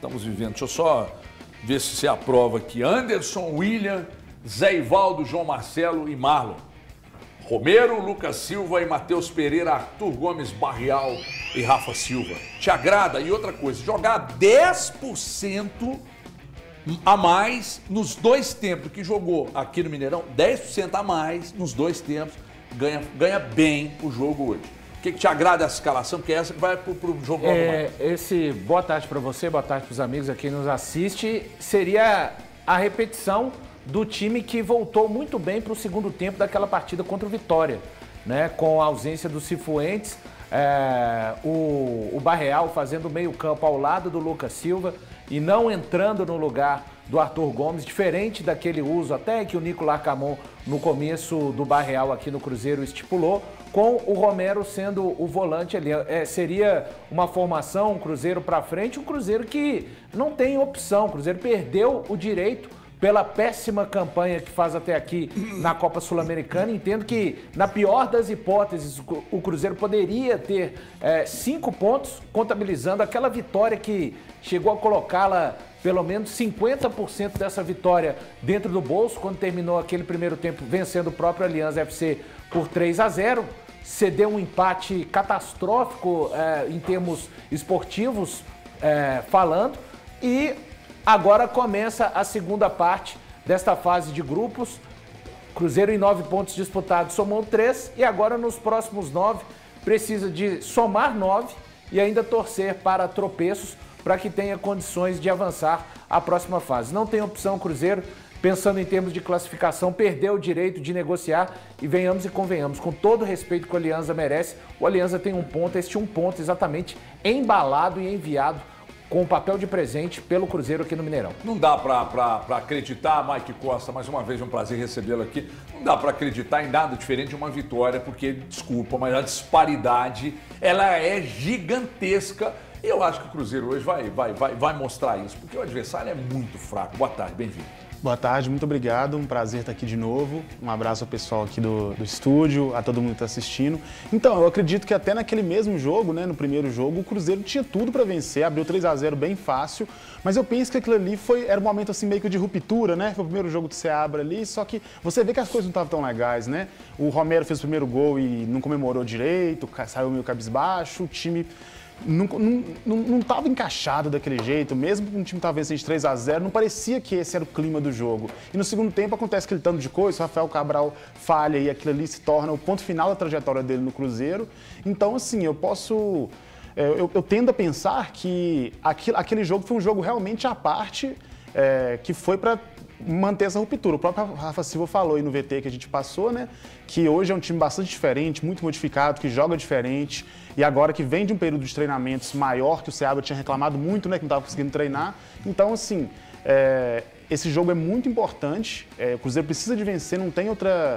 estamos vivendo. Deixa eu só ver se você aprova aqui. Anderson, William, Zé Ivaldo, João Marcelo e Marlon. Romero, Lucas Silva e Matheus Pereira, Arthur Gomes, Barreal e Rafa Silva. Te agrada? E outra coisa, jogar 10% a mais nos dois tempos que jogou aqui no Mineirão, 10% a mais nos dois tempos, ganha bem o jogo hoje. O que te agrada essa escalação? Porque é essa que vai pro jogo logo. Boa tarde para você, boa tarde para os amigos aqui que nos assistem. Seria a repetição do time que voltou muito bem para o segundo tempo daquela partida contra o Vitória, né? Com a ausência do Cifuentes, o Barreal fazendo meio campo ao lado do Lucas Silva e não entrando no lugar do Arthur Gomes, diferente daquele uso até que o Nico Larcamon no começo do Barreal aqui no Cruzeiro estipulou, com o Romero sendo o volante ali. Seria uma formação, um Cruzeiro para frente, um Cruzeiro que não tem opção. O Cruzeiro perdeu o direito pela péssima campanha que faz até aqui na Copa Sul-Americana. Entendo que, na pior das hipóteses, o Cruzeiro poderia ter 5 pontos, contabilizando aquela vitória que chegou a colocá-la pelo menos 50% dessa vitória dentro do bolso, quando terminou aquele primeiro tempo vencendo o próprio Alianza FC por 3-0. Cedeu um empate catastrófico em termos esportivos falando, e agora começa a segunda parte desta fase de grupos. Cruzeiro em 9 pontos disputados somou 3 e agora nos próximos 9 precisa de somar 9 e ainda torcer para tropeços para que tenha condições de avançar à próxima fase. Não tem opção Cruzeiro, pensando em termos de classificação, perdeu o direito de negociar e venhamos e convenhamos, com todo o respeito que o Alianza merece, o Alianza tem um ponto, este um ponto exatamente embalado e enviado com o papel de presente pelo Cruzeiro aqui no Mineirão. Não dá para acreditar, Mike Costa, mais uma vez é um prazer recebê-lo aqui, não dá para acreditar em nada diferente de uma vitória, porque, desculpa, mas a disparidade, ela é gigantesca. E eu acho que o Cruzeiro hoje vai mostrar isso, porque o adversário é muito fraco. Boa tarde, bem-vindo. Boa tarde, muito obrigado, um prazer estar aqui de novo. Um abraço ao pessoal aqui do estúdio, a todo mundo que está assistindo. Então, eu acredito que até naquele mesmo jogo, né, no primeiro jogo, o Cruzeiro tinha tudo para vencer, abriu 3-0 bem fácil, mas eu penso que aquilo ali era um momento assim meio que de ruptura, né? Foi o primeiro jogo do Seabra ali, só que você vê que as coisas não estavam tão legais, né? O Romero fez o primeiro gol e não comemorou direito, saiu meio cabisbaixo, o time não estava encaixado daquele jeito, mesmo que o time estava vencendo de 3-0, não parecia que esse era o clima do jogo. E no segundo tempo acontece aquele tanto de coisa, o Rafael Cabral falha e aquilo ali se torna o ponto final da trajetória dele no Cruzeiro. Então, assim, eu tendo a pensar que aquele jogo foi um jogo realmente à parte, que foi para manter essa ruptura. O próprio Rafa Silva falou aí no VT que a gente passou, né? Que hoje é um time bastante diferente, muito modificado, que joga diferente. E agora que vem de um período de treinamentos maior, que o Seabra tinha reclamado muito, né? Que não estava conseguindo treinar. Então, assim, esse jogo é muito importante. O Cruzeiro precisa de vencer, não tem outra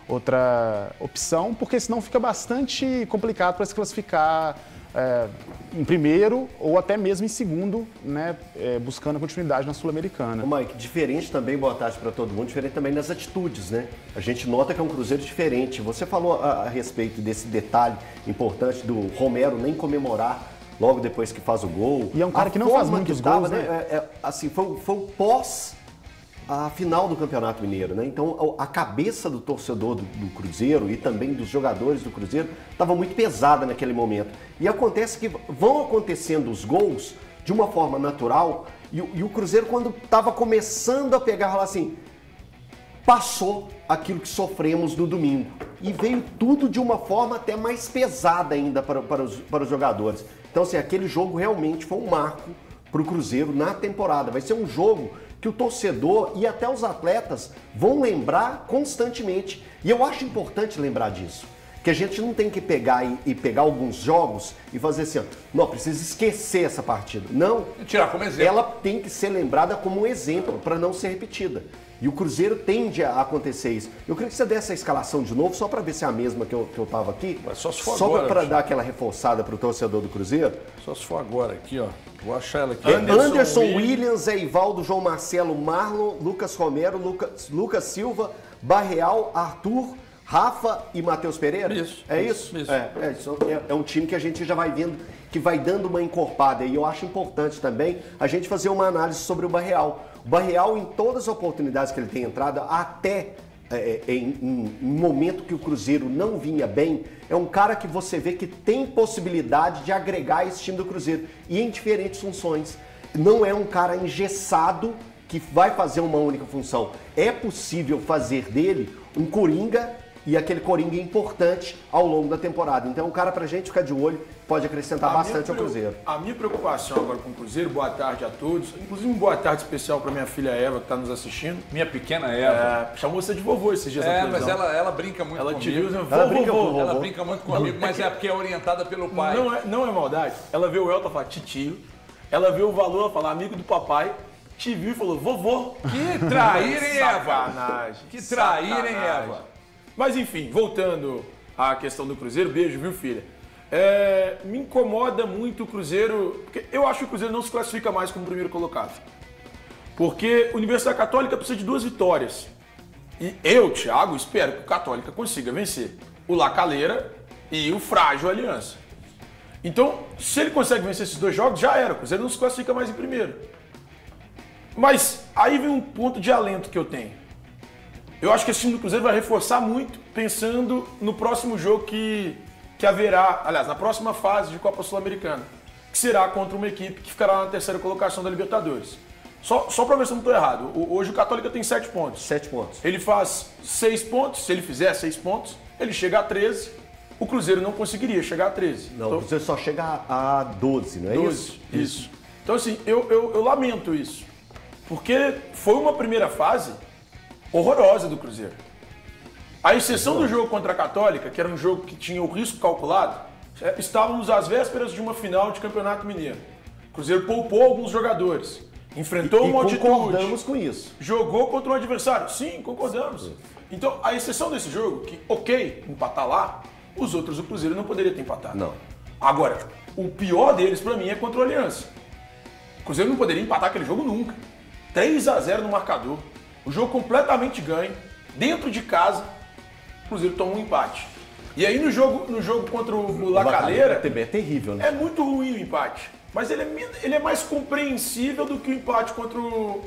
opção, porque senão fica bastante complicado para se classificar em primeiro ou até mesmo em segundo, né, buscando a continuidade na Sul-Americana. Mike, diferente também, boa tarde para todo mundo, diferente também nas atitudes, né? A gente nota que é um Cruzeiro diferente. Você falou a respeito desse detalhe importante do Romero nem comemorar logo depois que faz o gol. E é um cara que não faz muitos gols, né? Assim, foi o pós a final do Campeonato Mineiro, né? Então a cabeça do torcedor do Cruzeiro e também dos jogadores do Cruzeiro estava muito pesada naquele momento. E acontece que vão acontecendo os gols de uma forma natural e o Cruzeiro, quando estava começando a pegar, falar assim, passou aquilo que sofremos no domingo. E veio tudo de uma forma até mais pesada ainda para os jogadores. Então, assim, aquele jogo realmente foi um marco para o Cruzeiro na temporada. Vai ser um jogo que o torcedor e até os atletas vão lembrar constantemente. E eu acho importante lembrar disso. Que a gente não tem que pegar e pegar alguns jogos e fazer assim, ó, não, precisa esquecer essa partida. Não. E tirar como exemplo. Ela tem que ser lembrada como um exemplo para não ser repetida. E o Cruzeiro tende a acontecer isso. Eu queria que você desse a escalação de novo, só para ver se é a mesma que eu tava aqui. Mas só se for só agora. Só para dar aquela reforçada para o torcedor do Cruzeiro. Só se for agora aqui, ó. Vou achar ela aqui. Anderson Williams, Zé Ivaldo, João Marcelo, Marlon, Lucas Romero, Lucas Silva, Barreal, Arthur, Rafa e Matheus Pereira? Isso. É isso? Isso. É um time que a gente já vai vendo, que vai dando uma encorpada. E eu acho importante também a gente fazer uma análise sobre o Barreal. O Barreal, em todas as oportunidades que ele tem entrado, até em um momento que o Cruzeiro não vinha bem, é um cara que você vê que tem possibilidade de agregar esse time do Cruzeiro e em diferentes funções. Não é um cara engessado que vai fazer uma única função. É possível fazer dele um coringa e aquele coringa importante ao longo da temporada. Então é um cara pra gente ficar de olho, pode acrescentar bastante ao Cruzeiro. A minha preocupação agora com o Cruzeiro, boa tarde a todos, inclusive uma boa tarde especial para minha filha Eva, que está nos assistindo. Minha pequena Eva. Chamou você de vovô esses dias na televisão. Mas ela brinca muito comigo. Te viu, Ela brinca muito comigo, mas é porque é orientada pelo pai. Não é maldade. Ela vê o Elton falar titio, ela vê o Valor, ela fala amigo do papai, te viu e falou vovô. Que traíra, hein, Eva? Sacanagem. Que traíra, hein, Eva? Mas enfim, voltando à questão do Cruzeiro, beijo, viu, filha? Me incomoda muito o Cruzeiro, porque eu acho que o Cruzeiro não se classifica mais como primeiro colocado. Porque a Universidade Católica precisa de 2 vitórias. E eu, Thiago, espero que o Católica consiga vencer o La Calera e o frágil Aliança. Então, se ele consegue vencer esses 2 jogos, já era. O Cruzeiro não se classifica mais em primeiro. Mas aí vem um ponto de alento que eu tenho. Eu acho que esse time do Cruzeiro vai reforçar muito, pensando no próximo jogo que haverá, aliás, na próxima fase de Copa Sul-Americana, que será contra uma equipe que ficará na 3ª colocação da Libertadores. Só para ver se eu não estou errado, hoje o Católica tem 7 pontos. 7 pontos. Ele faz 6 pontos, se ele fizer 6 pontos, ele chega a 13, o Cruzeiro não conseguiria chegar a 13. Não, então, o Cruzeiro só chega a 12, não é 12, isso? Então assim, eu lamento isso, porque foi uma primeira fase horrorosa do Cruzeiro. A exceção do jogo contra a Católica, que era um jogo que tinha o risco calculado, estávamos às vésperas de uma final de Campeonato Mineiro. O Cruzeiro poupou alguns jogadores, enfrentou uma altitude. Concordamos com isso. Jogou contra um adversário. Sim, concordamos. Então, a exceção desse jogo, que ok, empatar lá, os outros o Cruzeiro não poderia ter empatado. Não. Agora, o pior deles pra mim é contra o Aliança. O Cruzeiro não poderia empatar aquele jogo nunca. 3-0 no marcador. O jogo completamente ganho, dentro de casa, o Cruzeiro toma um empate. E aí no jogo contra o La Calera, também é terrível, né? é muito ruim o empate. Mas ele é mais compreensível do que o empate contra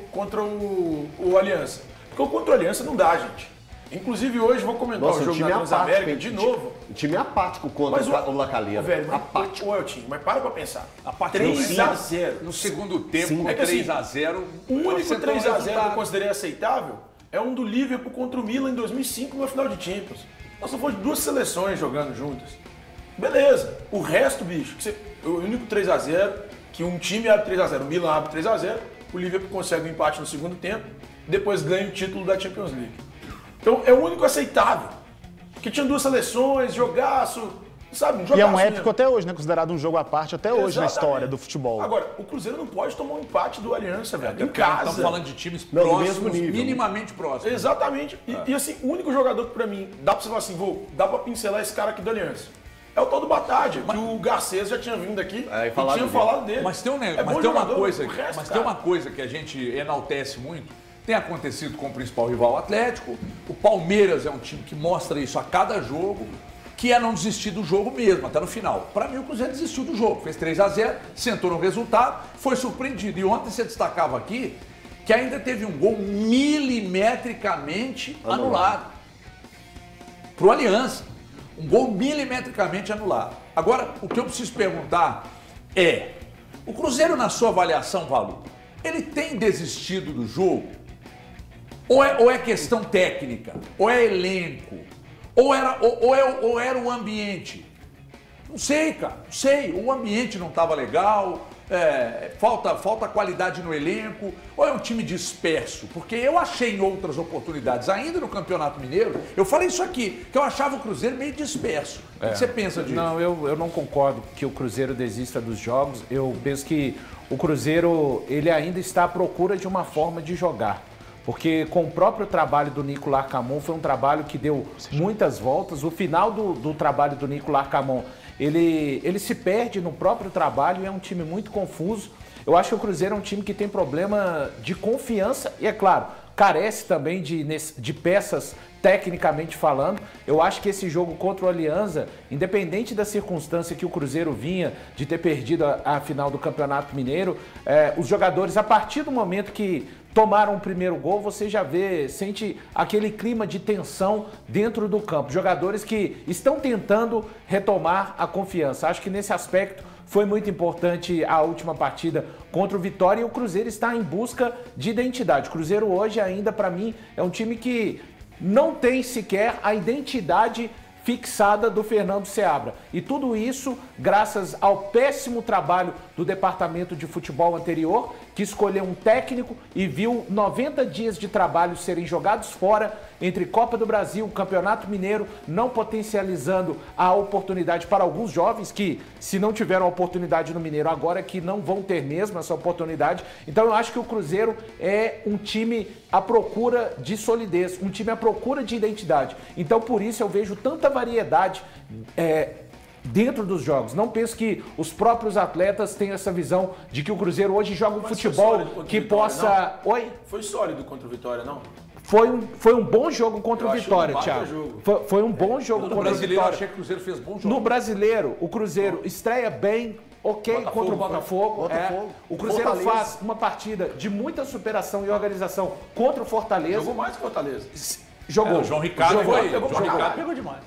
o Aliança. Porque contra o Aliança não dá, gente. Inclusive hoje vou comentar o jogo da Transamérica de novo. O time é apático contra o La Calera. Velho, apático. Mas para pra pensar. 3-0. No segundo tempo, É que, assim, 3-0. O único 3-0 que eu considerei aceitável é um do Liverpool contra o Milan em 2005 na final de Champions. Nós só fomos 2 seleções jogando juntas. Beleza. O resto, bicho, o único 3-0, que um time abre 3-0, o Milan abre 3-0, o Liverpool consegue um empate no segundo tempo, depois ganha o título da Champions League. Então é o único aceitável. Porque tinha 2 seleções, jogaço, sabe? E é um épico até hoje, né? Considerado um jogo à parte até hoje na história do futebol. Agora, o Cruzeiro não pode tomar um empate do Aliança, velho. Em casa. Estamos falando de times do próximos, mesmo nível, minimamente próximos. Exatamente. E assim, o único jogador que pra mim dá pra você falar assim, dá pra pincelar esse cara aqui do Aliança. É o tal do Batádia, que o Garcês já tinha vindo aqui e tinha falado dele. Mas tem uma coisa que a gente enaltece muito. Tem acontecido com o principal rival, o Atlético. O Palmeiras é um time que mostra isso a cada jogo, que é não desistir do jogo mesmo, até no final. Para mim, o Cruzeiro desistiu do jogo. Fez 3-0, sentou no resultado, foi surpreendido. E ontem você destacava aqui que ainda teve um gol milimetricamente anulado. Pro Aliança. Um gol milimetricamente anulado. Agora, o que eu preciso perguntar é, o Cruzeiro, na sua avaliação, Valu, ele tem desistido do jogo? Ou é questão técnica? Ou é elenco? Ou era o ambiente? Não sei, cara. Não sei. O ambiente não estava legal, falta qualidade no elenco, ou é um time disperso? Porque eu achei em outras oportunidades, ainda no Campeonato Mineiro, eu falei isso aqui, que eu achava o Cruzeiro meio disperso. O que você pensa disso? Não, eu não concordo que o Cruzeiro desista dos jogos. Eu penso que o Cruzeiro ele ainda está à procura de uma forma de jogar. Porque com o próprio trabalho do Nico Larcamon, foi um trabalho que deu muitas voltas. O final do trabalho do Nico Larcamon, ele se perde no próprio trabalho e é um time muito confuso. Eu acho que o Cruzeiro é um time que tem problema de confiança e, é claro, carece também de peças tecnicamente falando. Eu acho que esse jogo contra o Alianza, independente da circunstância que o Cruzeiro vinha de ter perdido a final do Campeonato Mineiro, os jogadores, a partir do momento que tomaram o primeiro gol, você já sente aquele clima de tensão dentro do campo. Jogadores que estão tentando retomar a confiança. Acho que nesse aspecto foi muito importante a última partida contra o Vitória, e o Cruzeiro está em busca de identidade. O Cruzeiro hoje ainda, para mim, é um time que não tem sequer a identidade fixada do Fernando Seabra. E tudo isso graças ao péssimo trabalho do departamento de futebol anterior, que escolheu um técnico e viu 90 dias de trabalho serem jogados fora entre Copa do Brasil, Campeonato Mineiro, não potencializando a oportunidade para alguns jovens que, se não tiveram a oportunidade no Mineiro agora, que não vão ter mesmo essa oportunidade. Então eu acho que o Cruzeiro é um time à procura de solidez, um time à procura de identidade. Então por isso eu vejo tanta variedade dentro dos jogos. Não penso que os próprios atletas tenham essa visão de que o Cruzeiro hoje joga um futebol que possa... Não. Oi? Foi sólido contra o Vitória, não? Foi um bom jogo contra o Vitória, Thiago. Foi um bom jogo contra o Vitória. Eu achei que o Cruzeiro fez bom jogo. No Brasileiro, o Cruzeiro estreia bem, contra o Botafogo. O Cruzeiro faz uma partida de muita superação e organização contra o Fortaleza. Jogou mais que o Fortaleza. Jogou. O João Ricardo pegou demais.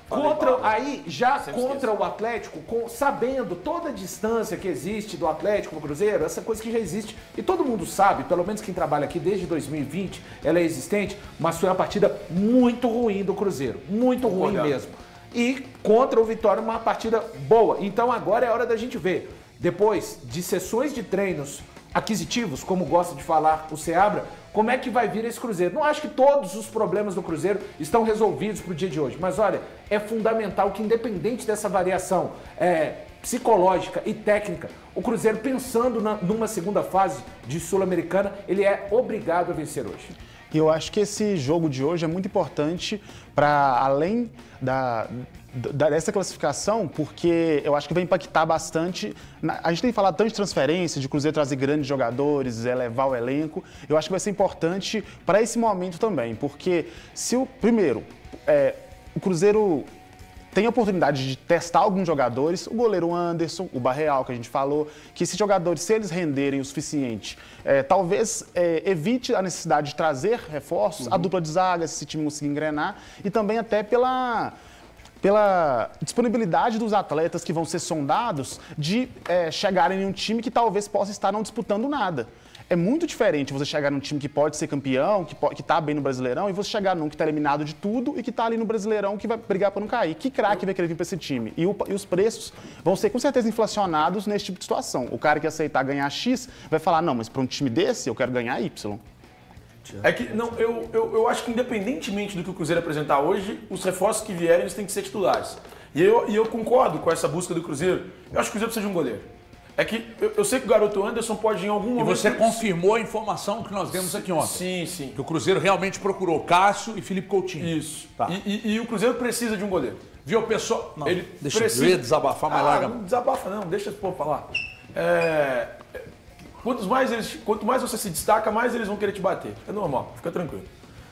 Contra o Atlético, sabendo toda a distância que existe do Atlético no Cruzeiro, essa coisa que já existe, e todo mundo sabe, pelo menos quem trabalha aqui desde 2020, ela é existente, mas foi uma partida muito ruim do Cruzeiro, muito ruim mesmo. E contra o Vitória, uma partida boa. Então agora é hora da gente ver, depois de sessões de treinos aquisitivos, como gosta de falar o Seabra, como é que vai vir esse Cruzeiro. Não acho que todos os problemas do Cruzeiro estão resolvidos para o dia de hoje, mas olha, é fundamental que, independente dessa variação psicológica e técnica, o Cruzeiro, pensando numa segunda fase de Sul-Americana, ele é obrigado a vencer hoje. E eu acho que esse jogo de hoje é muito importante para além dessa classificação, porque eu acho que vai impactar bastante. A gente tem falado tanto de transferência, de Cruzeiro trazer grandes jogadores, elevar o elenco. Eu acho que vai ser importante para esse momento também, porque se o Cruzeiro tem a oportunidade de testar alguns jogadores, o goleiro Anderson, o Barreal, que a gente falou, que esses jogadores, se eles renderem o suficiente, talvez evite a necessidade de trazer reforços, a dupla de zaga, se esse time conseguir engrenar, e também até pela disponibilidade dos atletas que vão ser sondados de chegarem em um time que talvez possa estar não disputando nada. É muito diferente você chegar num time que pode ser campeão, que tá bem no Brasileirão, e você chegar num que tá eliminado de tudo e que tá ali no Brasileirão que vai brigar para não cair. Que craque vai querer vir para esse time? E os preços vão ser com certeza inflacionados nesse tipo de situação. O cara que aceitar ganhar X vai falar, não, mas para um time desse eu quero ganhar Y. É que, não, eu acho que independentemente do que o Cruzeiro apresentar hoje, os reforços que vierem, eles têm que ser titulares. E eu concordo com essa busca do Cruzeiro. Eu acho que o Cruzeiro precisa de um goleiro. É que eu sei que o garoto Anderson pode em algum momento... E você confirmou a informação que nós demos aqui ontem. Sim, sim. Que o Cruzeiro realmente procurou Cássio e Felipe Coutinho. Isso. Tá. E o Cruzeiro precisa de um goleiro. Viu, pessoal? Não, ele deixa eu ia desabafar, mas larga. Não desabafa não, deixa esse povo falar. Quanto mais você se destaca, mais eles vão querer te bater. É normal, fica tranquilo.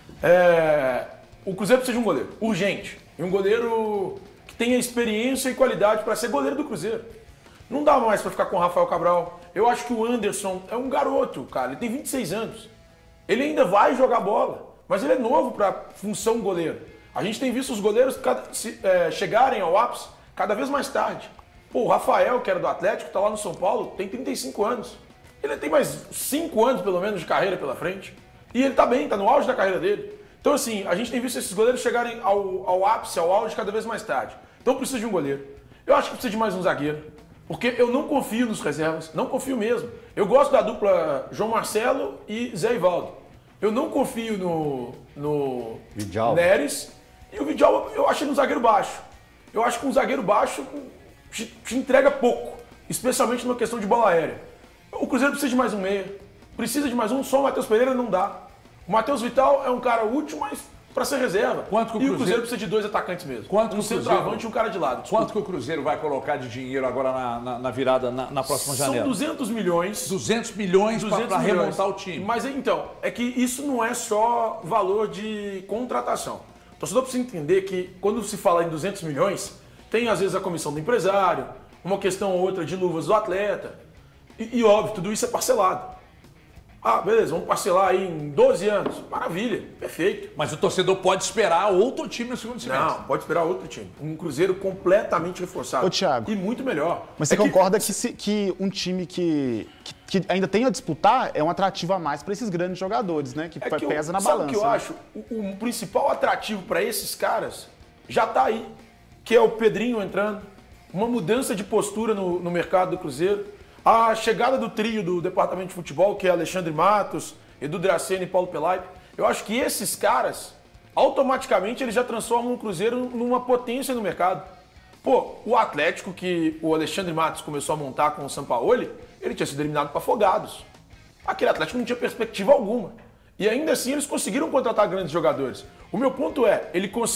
O Cruzeiro precisa de um goleiro, urgente. E um goleiro que tenha experiência e qualidade para ser goleiro do Cruzeiro. Não dá mais para ficar com o Rafael Cabral. Eu acho que o Anderson é um garoto, cara. Ele tem 26 anos. Ele ainda vai jogar bola, mas ele é novo para função goleiro. A gente tem visto os goleiros chegarem ao ápice cada vez mais tarde. Pô, o Rafael, que era do Atlético, tá lá no São Paulo, tem 35 anos. Ele tem mais 5 anos, pelo menos, de carreira pela frente. E ele tá bem, tá no auge da carreira dele. Então, assim, a gente tem visto esses goleiros chegarem ao ápice, ao auge, cada vez mais tarde. Então, precisa de um goleiro. Eu acho que precisa de mais um zagueiro. Porque eu não confio nos reservas, não confio mesmo. Eu gosto da dupla João Marcelo e Zé Ivaldo. Eu não confio no Neres. E o Vidal eu acho ele um zagueiro baixo. Eu acho que um zagueiro baixo te entrega pouco, especialmente numa questão de bola aérea. O Cruzeiro precisa de mais um meia, precisa de mais um, só o Matheus Pereira não dá. O Matheus Vital é um cara útil, mas para ser reserva. Quanto que o E o Cruzeiro precisa de 2 atacantes mesmo. Quanto que um o Cruzeiro- centroavante e um cara de lado. Desculpa. Quanto que o Cruzeiro vai colocar de dinheiro agora na virada, na próxima janela? São 200 milhões. 200 milhões para remontar o time. Mas então, é que isso não é só valor de contratação. O torcedor precisa entender que quando se fala em 200 milhões, tem às vezes a comissão do empresário, uma questão ou outra de luvas do atleta. E óbvio, tudo isso é parcelado. Ah, beleza, vamos parcelar aí em 12 anos. Maravilha, perfeito. Mas o torcedor pode esperar outro time no segundo semestre. Não, pode esperar outro time. Um Cruzeiro completamente reforçado. Ô, Thiago. E muito melhor. Mas você concorda que um time que ainda tem a disputar é um atrativo a mais para esses grandes jogadores, né? Que pesa na balança. Sabe o que eu acho? O principal atrativo para esses caras já tá aí. Que é o Pedrinho entrando, uma mudança de postura no mercado do Cruzeiro, a chegada do trio do departamento de futebol, que é Alexandre Matos, Edu Dracena e Paulo Pelaipe. Eu acho que esses caras, automaticamente, eles já transformam o Cruzeiro numa potência no mercado. Pô, o Atlético, que o Alexandre Matos começou a montar com o Sampaoli, ele tinha sido eliminado para Afogados. Aquele Atlético não tinha perspectiva alguma. E ainda assim eles conseguiram contratar grandes jogadores. O meu ponto é,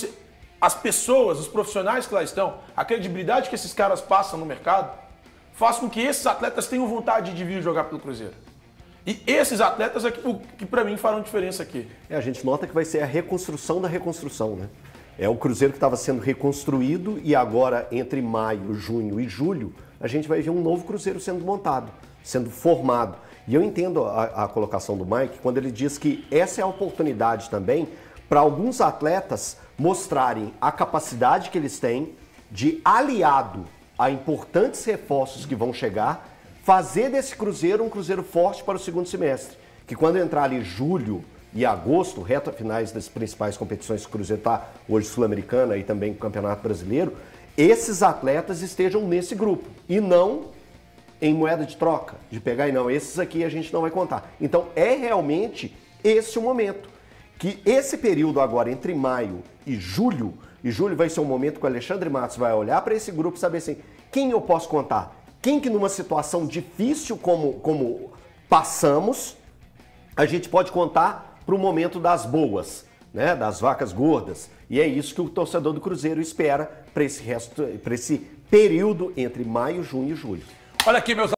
as pessoas, os profissionais que lá estão, a credibilidade que esses caras passam no mercado, faz com que esses atletas tenham vontade de vir jogar pelo Cruzeiro. E esses atletas é que para mim farão diferença aqui. A gente nota que vai ser a reconstrução da reconstrução, né? É o Cruzeiro que estava sendo reconstruído e agora, entre maio, junho e julho, a gente vai ver um novo Cruzeiro sendo montado, sendo formado. E eu entendo a colocação do Mike quando ele diz que essa é a oportunidade também para alguns atletas mostrarem a capacidade que eles têm de, aliado a importantes reforços que vão chegar, fazer desse Cruzeiro um Cruzeiro forte para o segundo semestre. Que quando entrar ali julho e agosto, reta finais das principais competições que o Cruzeiro está hoje, Sul-Americana e também o Campeonato Brasileiro, esses atletas estejam nesse grupo e não em moeda de troca, de pegar e não, esses aqui a gente não vai contar. Então é realmente esse o momento. Que esse período agora entre maio e julho vai ser um momento que o Alexandre Matos vai olhar para esse grupo e saber assim, quem eu posso contar? Quem que numa situação difícil como passamos, a gente pode contar para o momento das boas, né? Das vacas gordas. E é isso que o torcedor do Cruzeiro espera para esse período entre maio, junho e julho. Olha aqui, meus